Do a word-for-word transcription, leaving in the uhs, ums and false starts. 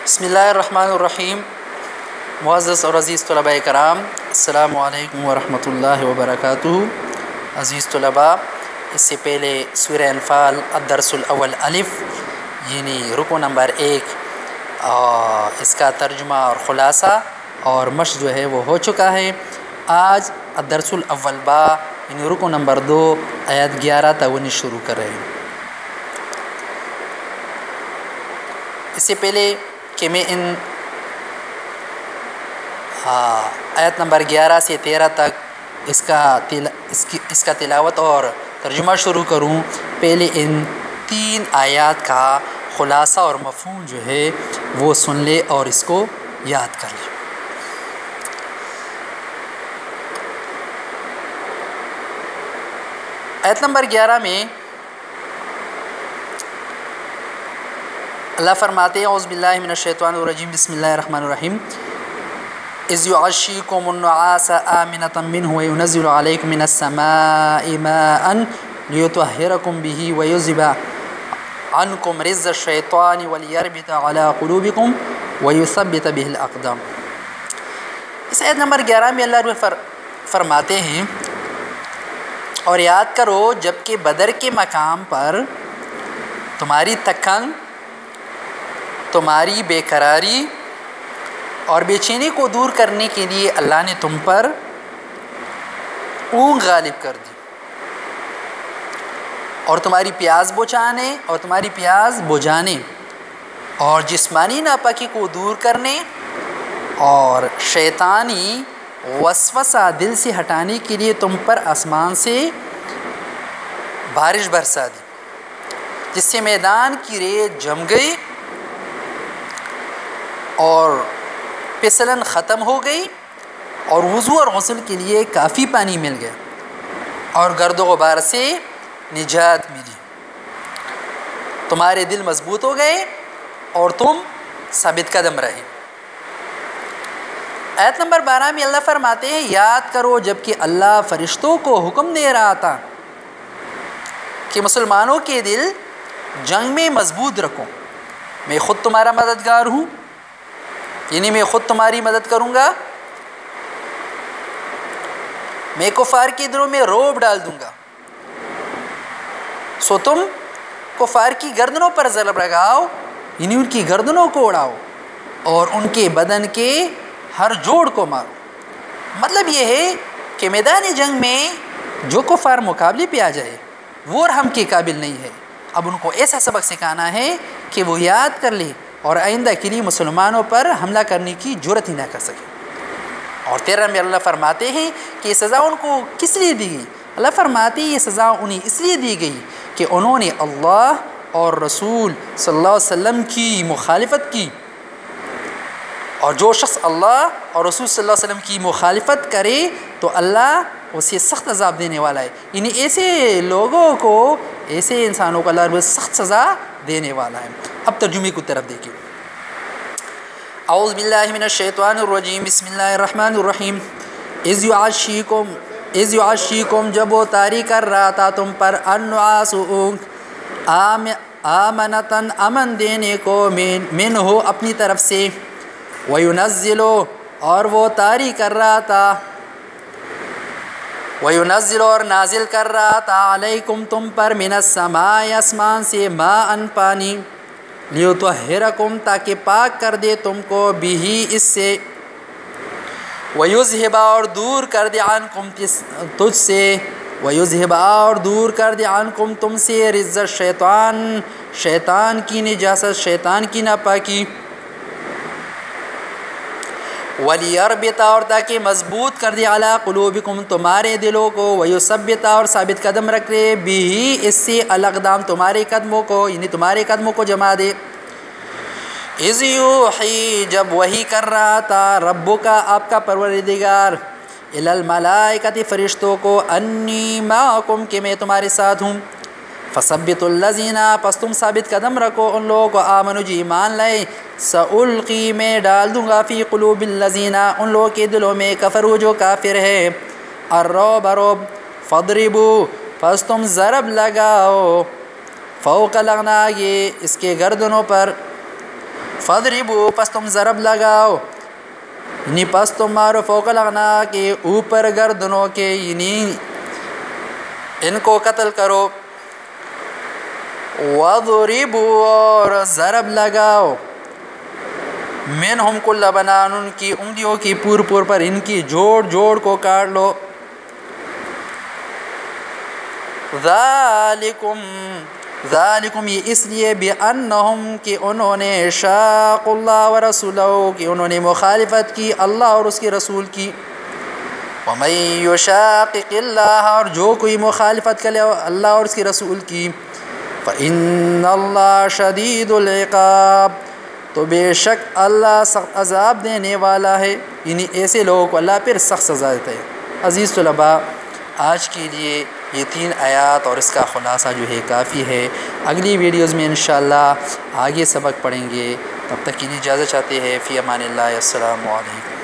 بسم اللہ الرحمن الرحیم۔ معزز اور عزیز طلباء کرام، السلام علیکم ورحمۃ اللہ وبرکاتہ۔ عزیز طلباء، اس سے پہلے سورہ انفال الدرس الاول الف یعنی رکو نمبر ایک اس کا ترجمہ اور خلاصہ اور مشق جو ہے وہ ہو چکا ہے۔ آج الدرس الاول با یعنی رکو نمبر دو آیت گیارہ تا انیس شروع کر رہے ہیں۔ اس سے پہلے کہ میں ان آیت نمبر گیارہ سے تیرہ تک اس کا تل اس کی اس کا تلاوت اور ترجمہ شروع کروں، پہلے ان تین آیات کا خلاصہ اور مفہوم جو ہے وہ سن لے اور اس کو یاد کر لے۔ آیت نمبر گیارہ میں اللہ فرماتے ہیں اعوذ باللہ من الشیطان الرجیم، بسم اللہ الرحمن الرحیم۔ اذ یعشیکم النعاس آمنة منه وینزل علیکم من السماء ماء لیطہرکم به ویذهب عنکم رجز الشیطان ولیربط علی قلوبکم ویثبت به الاقدام۔ اس آیت نمبر گیارہ میں اللہ رب فرماتے ہیں اور یاد کرو جب کہ بدر کے مقام پر تمہاری تکن، تمہاری بے قراری اور بے چینی کو دور کرنے کے لیے اللہ نے تم پر اونگ غالب کر دی، اور تمہاری پیاس بجھانے اور تمہاری پیاس بجھانے اور جسمانی ناپاکی کو دور کرنے اور شیطانی وسوسہ دل سے ہٹانے کے لیے تم پر آسمان سے بارش برسا دی، جس سے میدان کی ریت جم گئی اور پھسلن ختم ہو گئی اور وضو اور غسل کے لیے کافی پانی مل گیا اور گرد و غبار سے نجات ملی، تمہارے دل مضبوط ہو گئے اور تم ثابت قدم رہے۔ آیت نمبر بارہ میں اللہ فرماتے ہیں یاد کرو جب کہ اللہ فرشتوں کو حکم دے رہا تھا کہ مسلمانوں کے دل جنگ میں مضبوط رکھو، میں خود تمہارا مددگار ہوں، یعنی میں خود تمہاری مدد کروں گا، میں کفار کے دلوں میں رعب ڈال دوں گا، سو تم کفار کی گردنوں پر ضرب لگاؤ، یعنی ان کی گردنوں کو اڑاؤ اور ان کے بدن کے ہر جوڑ کو مارو۔ مطلب یہ ہے کہ میدان جنگ میں جو کفار مقابلے پہ آ جائے وہ ہم کے قابل نہیں ہے، اب ان کو ایسا سبق سکھانا ہے کہ وہ یاد کر لے اور آئندہ کے لیے مسلمانوں پر حملہ کرنے کی جرت ہی نہ کر سکے۔ اور تیرہ میں اللہ فرماتے ہیں کہ یہ سزا ان کو کس لیے دی گئی؟ اللہ فرماتے ہیں یہ سزا انہیں اس لیے دی گئی کہ انہوں نے اللہ اور رسول صلی اللہ علیہ وسلم کی مخالفت کی، اور جو شخص اللہ اور رسول صلی اللہ علیہ وسلم کی مخالفت کرے تو اللہ اسے سخت عذاب دینے والا ہے، یعنی ایسے لوگوں کو، ایسے انسانوں کو اللہ سخت سزا دینے والا ہے۔ اب ترجمے کی طرف دیکھیں۔ اعوذ باللہ من الشیطان الرجیم، بسم اللہ الرحمن الرحیم۔ اذ یعشیکم اذ یعشیکم جب وہ طاری کر رہا تھا تم پر النعاس اونگ آمنتاً امن دینے کو من من ہو اپنی طرف سے، وینزل اور وہ طاری کر رہا تھا وینزل اور نازل کر رہا تھا علیکم تم پر من السماء آسمان سے ماء پانی، لیطہرکم تاکہ پاک کر دے تم کو بھی اس سے، ویذہب اور دور کر دے عنکم تجھ سے، ویذہب اور دور کر دے عنکم تم سے رجز الشیطان شیطان کی نجاست، شیطان کی ناپاکی، ولیربط اور تاکہ مضبوط کر دے علی قلوبکم تمہارے دلوں کو، ویثبت اور ثابت قدم رکھ دے بھی اس سے الاقدام تمہارے قدموں کو، یعنی تمہارے قدموں کو جما دے۔ اذ یوحی جب وحی کر رہا تھا ربک آپ کا پروردگار الی الملائکۃ فرشتوں کو، انی معکم کہ میں تمہارے ساتھ ہوں، فثبتوا الذین پس تم ثابت قدم رکھو ان لوگوں کو آمنوا جو ایمان لائے، سألقی میں ڈال دوں گا فی قلوب الذین ان لوگوں کے دلوں میں کفروا جو کافر ہے، الرعب رعب، فاضربوا پس تم ضرب لگاؤ، فوق الاعناق اس کے گردنوں پر، فَضْرِبُوا پس تم ضرب لگاؤ، یعنی پس تم مارو فوق الاعناق کے اوپر گردنوں کے، یعنی ان کو قتل کرو. وَضْرِبُوا اور ضرب لگاؤ، مِنْهُمْ كُلَّ بَنَانٍ ان کی انگلیوں کی پور پور پر ان کی جوڑ جوڑ کو کاٹ لو. ذالکم ذالکم یہ اس لیے بِأَنَّهُمْ کہ انہوں نے شاقوا اللہ ورسولہ کہ انہوں نے مخالفت کی اللہ اور اس کے رسول کی. وَمَن يُشَاقِقِ اللَّهَ اور جو کوئی مخالفت کرے اللہ اور اس کے رسول کی، فَإِنَّ اللَّهَ شَدِيدُ الْعِقَابِ تو بے شک اللہ سخت عذاب دینے والا ہے، یعنی ایسے لوگوں کو اللہ پھر سخت سزا دیتا ہے. عزیز طلباء، آج کے لیے یہ تین آیات اور اس کا خلاصہ جو ہے کافی ہے. اگلی ویڈیوز میں انشاءاللہ آگے سبق پڑھیں گے. تب تک کے لیے اجازت چاہتے ہیں. فی امان اللہ. السلام علیکم.